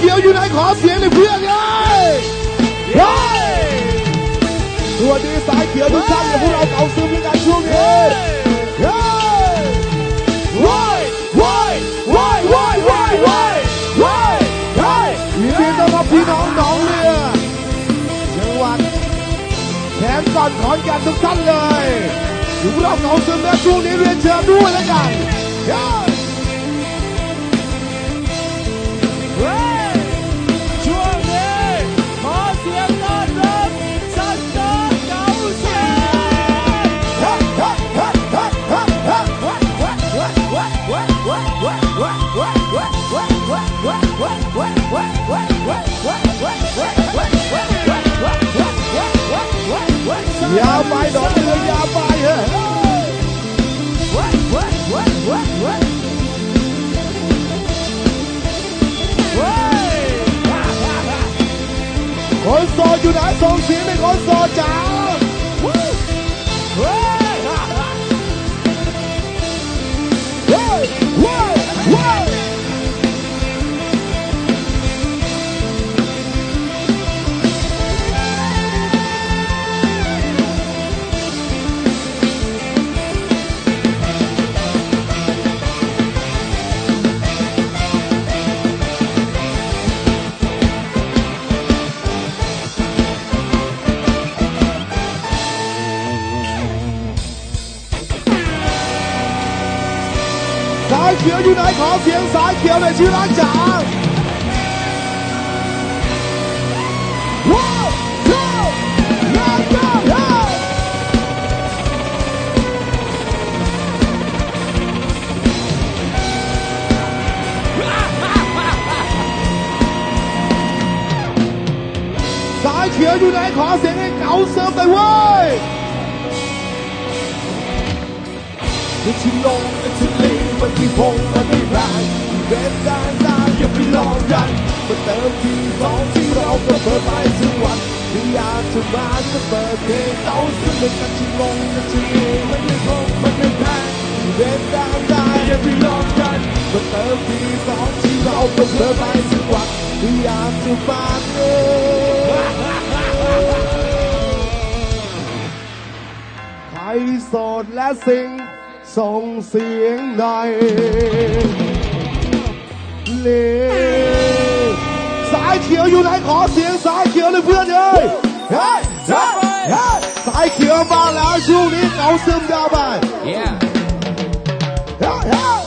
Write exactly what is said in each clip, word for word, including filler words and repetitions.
ขียวอยู่ไหนขอเสียงในเพื่อนเลยสวัสดีสายเขียวทุกท่านเลยพวกเราเก่าซึมด้วยกันช่วงนี้ว้ายว้ายว้ายว้ายว้ายว้ายว้ายว้ายยินดีต้อนรับพี่น้องน้องเรือจังหวัดแขนก่อนขอนแก่นทุกท่านเลยอยู่พวกเราเก่าซึมในช่วงนี้เรียนเชิญด้วยแล้วกันช่วงนี้ขอเสียงต้อนรับสันโดษเก่าซึมยาวไปดอกเรือยาวไปเฮ้คนโสดอยู่ไหนส่งเสียงให้คนโสดจ้าสายเขียวอยู่ไหนขอเสียงสายเขียวในชื่อร้านจ๋าว้าวว้าวว้าวว้าวสายเขียวอยู่ไหนขอเสียงให้เก๋าเซิร์ฟไปเว้ยไม่ชิลงไม่ชิลีมันมีพงมันมีแรงเดินด้านหน้าอย่าไปลองกันมาเติมทีสองที่เราก็เปิดไปสักวันที่อยากจะมาจะเปิดเพลงเต้าซึ่งเป็นกันชิลงกันชิลีมันมีพงมันมีแรงเดินด้านหน้าอย่าไปลองกันมาเติมทีสองที่เราก็เปิดไปสักวันที่อยากจะมาเออใครโสดและสิ่งส่งเสียงหน่อยเลสายเขียวอยู่ไหนขอเสียงสายเขียวเลยเพื่อนเอ้ยเฮ้ยเฮ้ยเฮ้ยสายเขียวมาแล้วช่วงนี้เก๋าซึมยาวไปเฮ้ยเฮ้ยเฮ้ย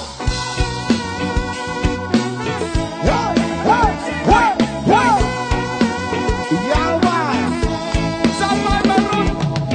เฮ้ยเฮ้ยเฮ้ยเฮ้ยยาวไปสบายมารุ่น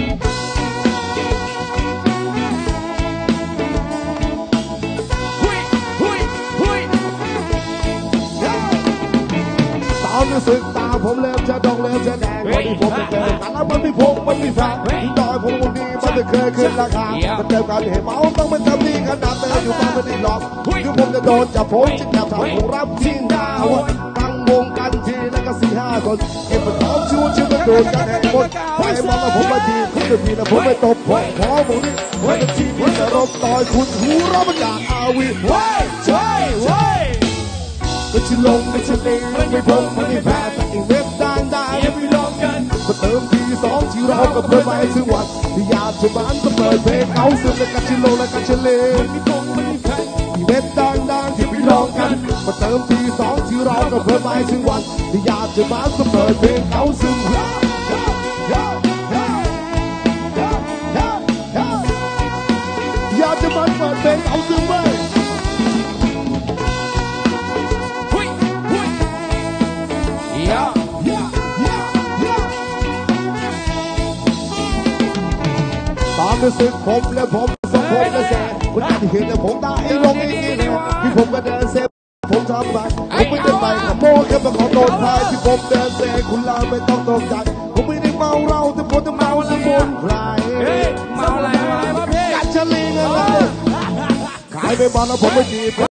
รู้สึกตาผมเริ่มจะดองเริ่มจะแดงวันนี้ผมไม่เคยแต่แล้วมันมีพงมันมีแฟนที่ดอยผมวันนี้มันไม่เคยขึ้นราคามันเติมการเห็นเมาต้องมันทำดีขนาดเติมอยู่บ้านไม่ได้หลอกคือผมจะโดนจับผมจิตจับทางผมรับทิ้งดาวตั้งวงกันทีแล้วก็สี่ห้าคนเก็บมันท้องชูชื่อมันโดนกันแหกหมดไปมองแล้วผมมาทีคุณจะทีแล้วผมไม่ตบผมขอผมนี่วันที่ที่จะรบต่อยคุณหูเรามันอยากอาวีว้ายใช่ว้ายไม่ใช่ลงไม่ใช่เลงไม่พงไม่ได้แพ้แต่อีเว็บด้านได้ไม่ลองกันมาเติมทีสองที่เรากับเพื่อนไปถึงวันที่อยากจะบ้านก็เปิดเพลงเอาซึมและกันชิโลและกันชิเลงไม่พงไม่ได้แพ้อีเว็บด้านด้านที่ไม่ลองกันมาเติมทีสองที่เรากับเพื่อนไปถึงวันที่อยากจะบ้านก็เปิดเพลงเอาซึมอยากจะบ้านเปิดเพลงเอาซึมไว้ตามรู้สึกผมและผมสองผมและแสนคุณอาจจะเห็นและผมตาไอ้ลงไอ้นี่เลยที่ผมก็เดินเซฟผมทำไปผมไม่ได้ไปกับโม่แค่มาขอโดนพายที่ผมเดินเซคุณลาไม่ต้องตกใจผมไม่ได้เมาเราแต่ผมจะเมาสมุนไพรเมาอะไรมาพี่กัญชลีอะไรขายไปบอลแล้วผมไม่จีบ